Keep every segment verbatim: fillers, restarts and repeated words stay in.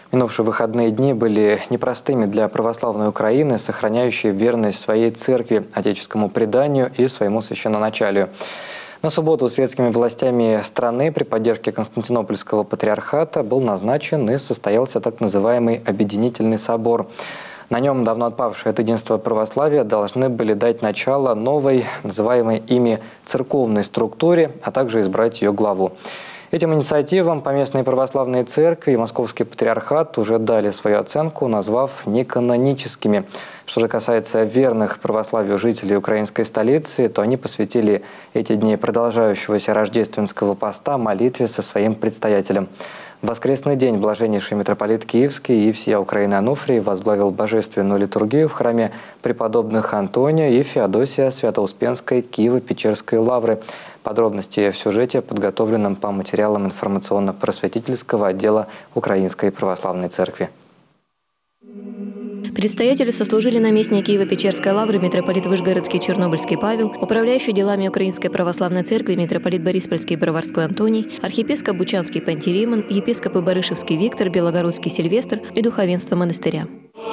Минувшие выходные дни были непростыми для православной Украины, сохраняющей верность своей церкви, отеческому преданию и своему священноначалию. На субботу светскими властями страны при поддержке Константинопольского патриархата был назначен и состоялся так называемый Объединительный собор. На нем давно отпавшее от единства православия должны были дать начало новой, называемой ими церковной структуре, а также избрать ее главу. Этим инициативам поместные православные церкви и Московский патриархат уже дали свою оценку, назвав неканоническими. Что же касается верных православию жителей украинской столицы, то они посвятили эти дни продолжающегося рождественского поста молитве со своим предстоятелем. В воскресный день блаженнейший митрополит Киевский и всея Украины Ануфрий возглавил божественную литургию в храме преподобных Антония и Феодосия Свято-Успенской Киево-Печерской лавры. Подробности в сюжете, подготовленном по материалам информационно-просветительского отдела Украинской православной церкви. Предстоятелю сослужили наместник Киево-Печерской лавры митрополит Вышгородский Чернобыльский Павел, управляющий делами Украинской православной церкви митрополит Бориспольский Броварской Антоний, архиепископ Бучанский Пантелеймон, епископы Барышевский Виктор, Белогородский Сильвестр и духовенство монастыря.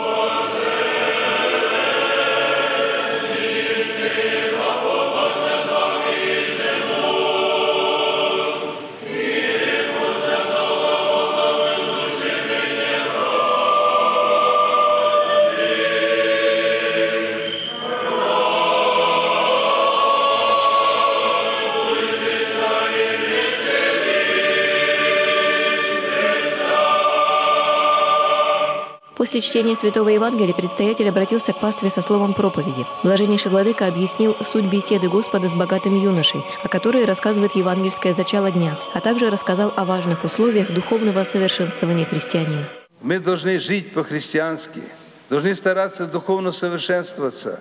После чтения Святого Евангелия предстоятель обратился к пастве со словом проповеди. Блаженнейший владыка объяснил суть беседы Господа с богатым юношей, о которой рассказывает евангельское зачало дня, а также рассказал о важных условиях духовного совершенствования христианина. Мы должны жить по-христиански, должны стараться духовно совершенствоваться.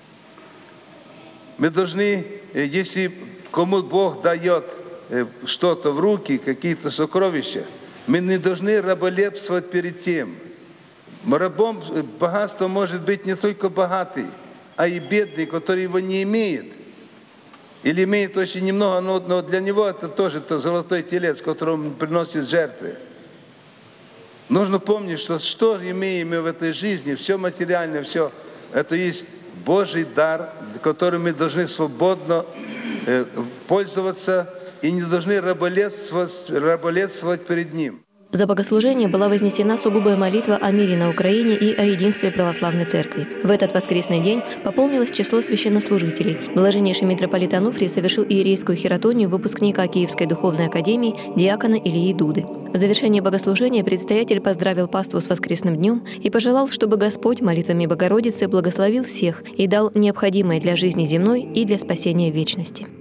Мы должны, если кому Бог дает что-то в руки, какие-то сокровища, мы не должны раболепствовать перед тем. Рабом богатство может быть не только богатый, а и бедный, который его не имеет. Или имеет очень немного, но, но для него это тоже то золотой телец, которому он приносит жертвы. Нужно помнить, что что имеем мы в этой жизни, все материальное, все, это есть Божий дар, которым мы должны свободно э, пользоваться и не должны раболепствовать, раболепствовать перед Ним. За богослужение была вознесена сугубая молитва о мире на Украине и о единстве православной церкви. В этот воскресный день пополнилось число священнослужителей. Блаженнейший митрополит Ануфрий совершил иерейскую хератонию выпускника Киевской духовной академии диакона Ильи Дуды. В завершении богослужения предстоятель поздравил паству с воскресным днем и пожелал, чтобы Господь молитвами Богородицы благословил всех и дал необходимое для жизни земной и для спасения вечности.